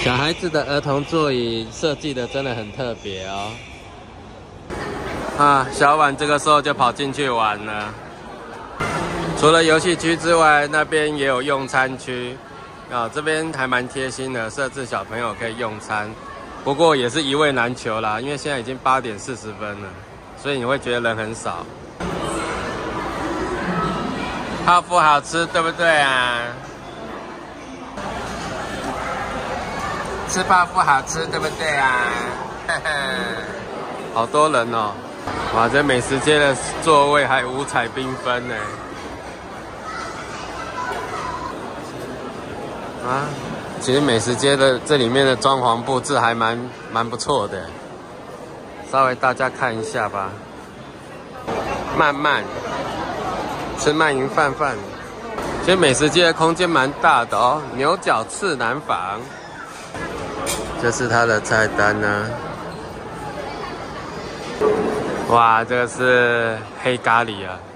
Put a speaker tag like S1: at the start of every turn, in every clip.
S1: 小孩子的儿童座椅设计的真的很特别哦。啊，小婉这个时候就跑进去玩了。除了游戏区之外，那边也有用餐区。啊，这边还蛮贴心的，设置小朋友可以用餐。不过也是一位难求啦，因为现在已经8点40分了，所以你会觉得人很少。泡芙好吃，对不对啊？吃泡芙好吃，对不对啊？好多人哦！哇，这美食街的座位还五彩缤纷呢。啊，其实美食街的这里面的装潢布置还蛮不错的，稍微大家看一下吧。慢慢吃鳗鱼饭饭，其实美食街的空间蛮大的哦。牛角刺南坊，这是它的菜单呢。哇，这个是黑咖喱啊，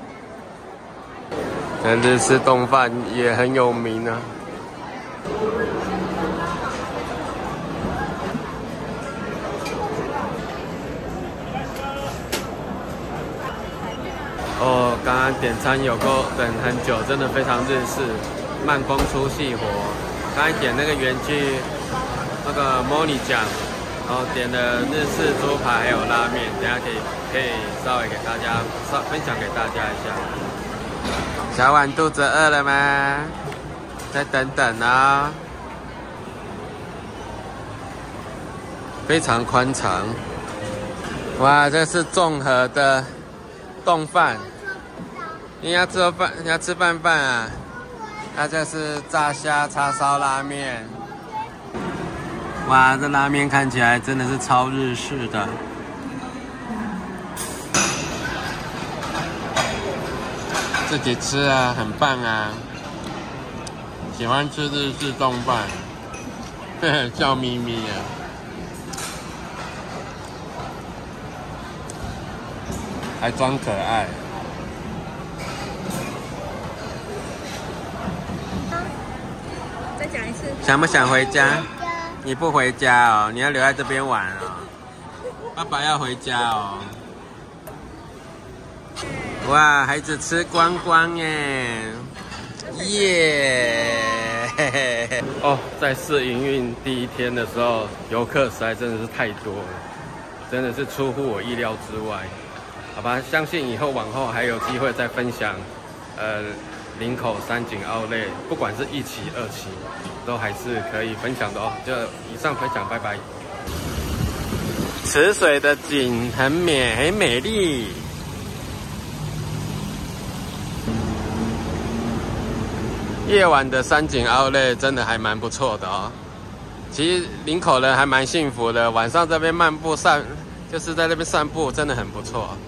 S1: 跟日式冻饭也很有名啊。哦，刚刚点餐有够等很久，真的非常日式，慢工出细活。刚才点那个原具那个莫尼酱，然后点了日式猪排还有拉面，等下可以稍微给大家分享给大家一下。小婉肚子饿了吗？再等等啊、哦，非常宽敞。哇，这是综合的冻饭。你要吃饭，你要吃饭啊？那这是炸虾叉烧拉面。哇，这拉面看起来真的是超日式的。自己吃啊，很棒啊！喜欢吃日式冻饭，笑眯眯啊！还装可爱。
S2: 再讲一次。
S1: 想不想回家？你不回家哦，你要留在这边玩哦。爸爸要回家哦。哇，孩子吃光光耶！耶！哦，在试营运第1天的时候，游客实在真的是太多了，真的是出乎我意料之外。好吧，相信以后往后还有机会再分享，林口三井Outlet，不管是1期、2期，都还是可以分享的哦。就以上分享，拜拜。池水的景很美丽。夜晚的三井Outlet真的还蛮不错的哦。其实林口人还蛮幸福的，晚上这边漫步就是在那边散步，真的很不错。